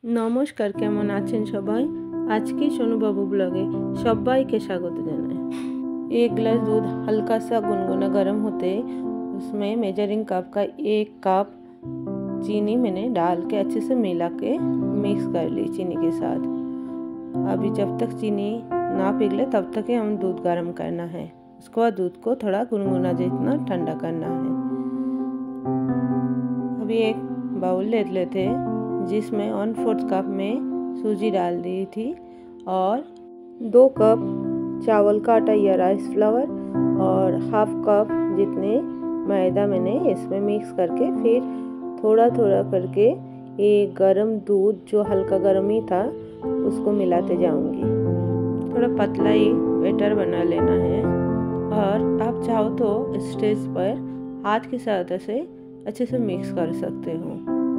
নমস্কার, কেমন আছেন সবাই? আজকে সোনুবাবু ब्लॉगे সবাইকে স্বাগত জানাই। एक गिलास दूध हल्का सा गुनगुना गर्म होते उसमें मेजरिंग कप का 1 कप चीनी मैंने डाल के अच्छे से मिला के मिक्स कर ली चीनी के साथ। अभी जब तक चीनी ना पिघले तब तक ही हम दूध गर्म करना है। उसके बाद दूध को थोड़ा गुनगुना जितना ठंडा करना है। अभी एक बाउल ले लेते जिसमें 1/4 कप में सूजी डाल दी थी और 2 कप चावल का आटा या राइस फ्लावर और हाफ कप जितने मैदा मैंने इसमें मिक्स करके फिर थोड़ा थोड़ा करके ये गरम दूध जो हल्का गर्म ही था उसको मिलाते जाऊंगी। थोड़ा पतला ही बैटर बना लेना है और आप चाहो तो स्टेज पर हाथ की सहायता से अच्छे से मिक्स कर सकते हो।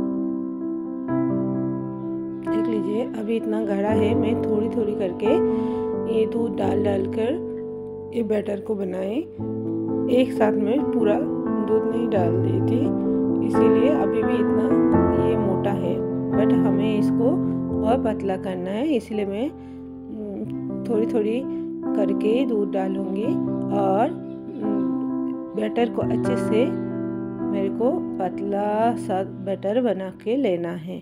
देख लीजिए अभी इतना गाढ़ा है, मैं थोड़ी थोड़ी करके ये दूध डाल कर ये बैटर को बनाए। एक साथ में पूरा दूध नहीं डाल दी थी, इसीलिए अभी भी इतना ये मोटा है, बट हमें इसको और पतला करना है, इसलिए मैं थोड़ी थोड़ी करके दूध डालूंगी और बैटर को अच्छे से मेरे को पतला सा बैटर बना के लेना है।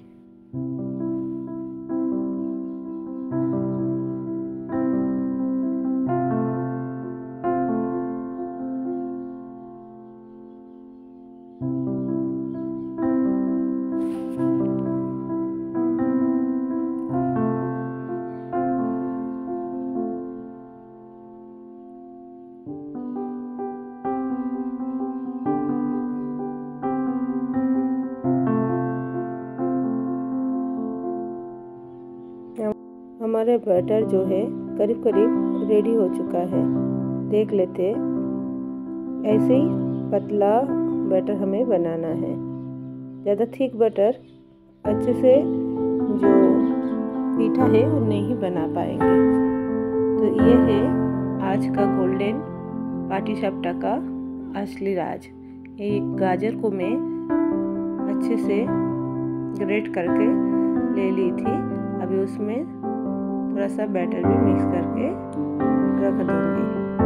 हमारे बैटर जो है करीब करीब रेडी हो चुका है। देख लेते, ऐसे ही पतला बैटर हमें बनाना है। ज़्यादा थिक बैटर अच्छे से जो पीठा है वो नहीं बना पाएंगे। तो ये है आज का गोल्डन पाटीसापटा का असली राज। ये गाजर को मैं अच्छे से ग्रेट करके ले ली थी। अभी उसमें थोड़ा सा बैटर भी मिक्स करके रख दूंगी।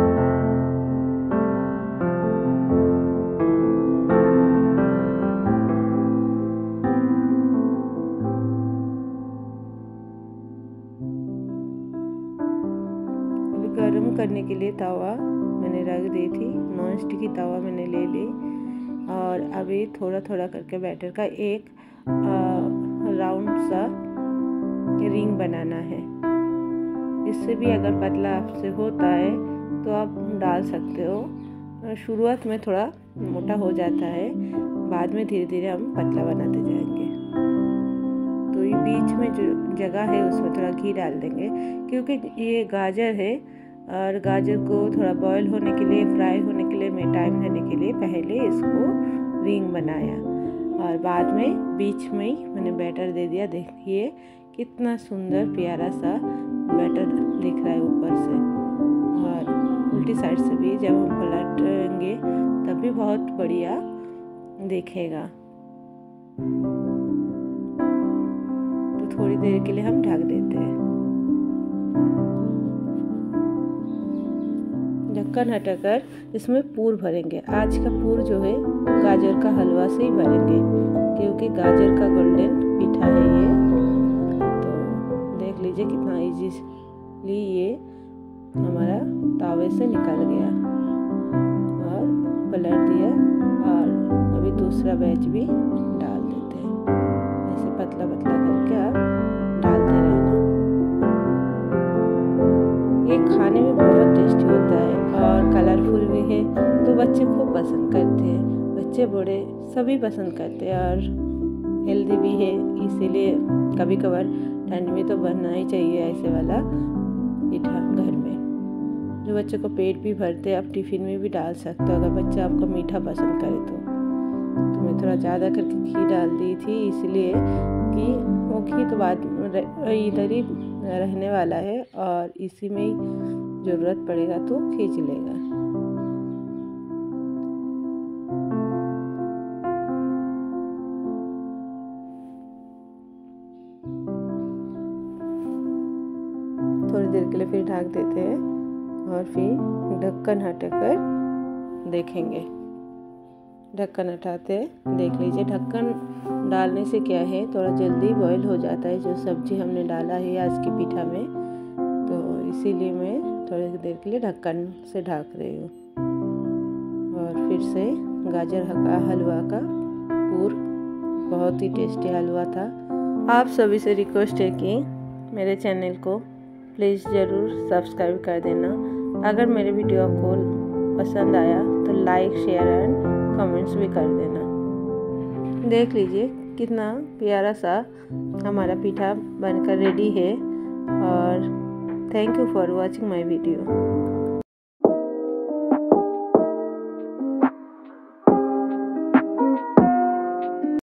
अभी गरम करने के लिए तवा मैंने रख दी थी, नॉन स्टिकी तवा मैंने ले ली और अभी थोड़ा थोड़ा करके बैटर का एक राउंड सा रिंग बनाना है। इससे भी अगर पतला आपसे होता है तो आप डाल सकते हो। शुरुआत में थोड़ा मोटा हो जाता है, बाद में धीरे धीरे हम पतला बनाते जाएंगे। तो ये बीच में जो जगह है उसमें थोड़ा घी डाल देंगे, क्योंकि ये गाजर है और गाजर को थोड़ा बॉयल होने के लिए, फ्राई होने के लिए मैं टाइम देने के लिए पहले इसको रिंग बनाया और बाद में बीच में ही मैंने बैटर दे दिया। देखिए कितना सुंदर प्यारा सा बैटर दिख रहा है ऊपर से, और उल्टी साइड से भी जब हम पलटेंगे तब भी बहुत बढ़िया दिखेगा। तो थोड़ी देर के लिए हम ढक देते हैं। ढक्कन हटाकर इसमें पूर भरेंगे। आज का पूर जो है गाजर का हलवा से ही भरेंगे, क्योंकि गाजर का गोल्डन पीठा है ये। देख लीजिए कितना इजीली ये हमारा तावे से निकल गया और पलट दिया। और अभी दूसरा बैच भी डाल देते हैं। ऐसे पतला पतला करके आप डालते रहना। ये खाने में बहुत टेस्टी होता है और कलरफुल भी है, तो बच्चे खूब पसंद करते हैं। बच्चे बड़े सभी पसंद करते हैं और हेल्दी भी है, इसीलिए कभी कभार ठंड में तो बनना ही चाहिए ऐसे वाला पीठा घर में। जो बच्चे को पेट भी भरते आप टिफ़िन में भी डाल सकते हो, अगर बच्चा आपका मीठा पसंद करे तो मैं थोड़ा ज़्यादा करके घी डाल दी थी, इसलिए कि वो घी तो बाद इधर ही रहने वाला है और इसी में ही ज़रूरत पड़ेगा तो खींच लेगा। थोड़ी देर के लिए फिर ढक देते हैं और फिर ढक्कन हटाकर देखेंगे। ढक्कन हटाते देख लीजिए। ढक्कन डालने से क्या है, थोड़ा जल्दी बॉईल हो जाता है जो सब्जी हमने डाला है आज की पीठा में, तो इसीलिए मैं थोड़ी देर के लिए ढक्कन से ढक रही हूँ। और फिर से गाजर का हलवा का पूर बहुत ही टेस्टी हलवा था। आप सभी से रिक्वेस्ट है कि मेरे चैनल को प्लीज़ ज़रूर सब्सक्राइब कर देना। अगर मेरे वीडियो आपको पसंद आया तो लाइक, शेयर एंड कमेंट्स भी कर देना। देख लीजिए कितना प्यारा सा हमारा पीठा बनकर रेडी है। और thank you for watching my video.